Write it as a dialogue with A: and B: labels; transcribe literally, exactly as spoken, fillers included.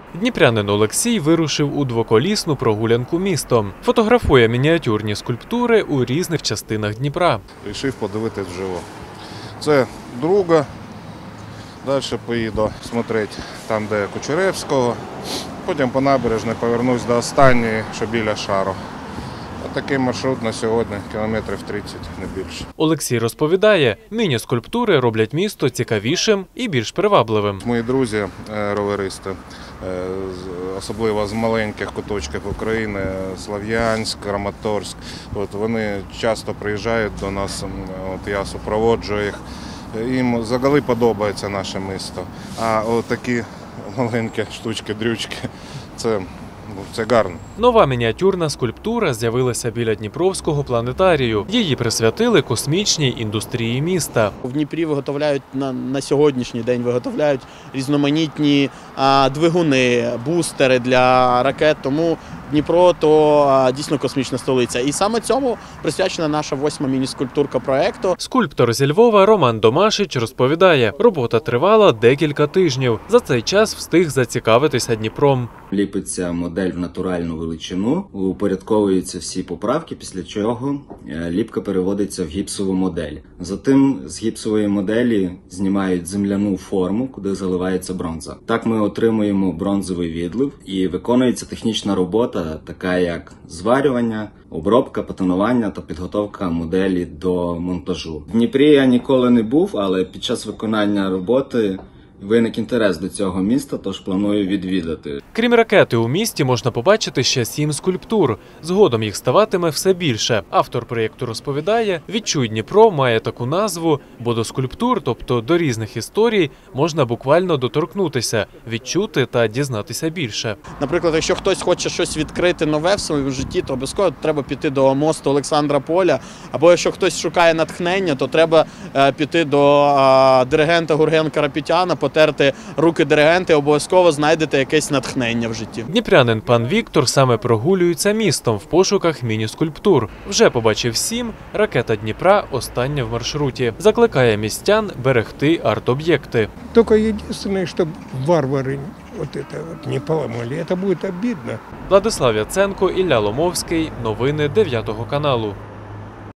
A: Дніпрянин Олексій вирушив у двоколісну прогулянку містом. Фотографує мініатюрні скульптури у різних частинах Дніпра.
B: Рішив подивитись вживо. Це Друга. Далі поїду смотреть там, де Кучеревського. Потім по набережній повернусь до останньої, що біля Шару. Такий маршрут на сьогодні кілометрів тридцять, не більше.
A: Олексій розповідає, міні-скульптури роблять місто цікавішим і більш привабливим.
B: Мої друзі, роверисти, особливо з маленьких куточків України, Слов'янськ, Краматорськ, от вони часто приїжджають до нас, от я супроводжую їх. Їм взагалі подобається наше місто. А от такі маленькі штучки-дрючки – це Це гарно.
A: Нова мініатюрна скульптура з'явилася біля Дніпровського планетарію. Її присвятили космічній індустрії міста.
C: В Дніпрі виготовляють на, на сьогоднішній день виготовляють різноманітні а, двигуни, бустери для ракет. Тому Дніпро – то а, дійсно космічна столиця. І саме цьому присвячена наша восьма міні-скульптурка проєкту.
A: Скульптор зі Львова Роман Домашич розповідає, робота тривала декілька тижнів. За цей час встиг зацікавитися Дніпром.
D: Ліпиться модель в натуральну величину, упорядковуються всі поправки, після чого ліпка переводиться в гіпсову модель. Затим з гіпсової моделі знімають земляну форму, куди заливається бронза. Так ми отримуємо бронзовий відлив і виконується технічна робота, така як зварювання, обробка, патинування та підготовка моделі до монтажу. В Дніпрі я ніколи не був, але під час виконання роботи виник інтерес до цього міста, тож планую відвідати.
A: Крім ракети, у місті можна побачити ще сім скульптур. Згодом їх ставатиме все більше. Автор проєкту розповідає, «Відчуй Дніпро» має таку назву, бо до скульптур, тобто до різних історій, можна буквально доторкнутися, відчути та дізнатися більше.
C: Наприклад, якщо хтось хоче щось відкрити нове в своєму житті, то обов'язково треба піти до мосту Олександра Поля. Або якщо хтось шукає натхнення, то треба піти до диригента Гурген Карапетяна, потерти руки диригента, обов'язково знайдете якесь натхнення в житті.
A: Дніпрянин пан Віктор саме прогулюється містом в пошуках міні-скульптур. Вже побачив сім, ракета Дніпра остання в маршруті. Закликає містян берегти арт-об'єкти.
E: Тільки єдине, щоб варвари вот это вот не поламали, це буде обідно.
A: Владислав Яценко, Ілля Ломовський. Новини дев'ятого каналу.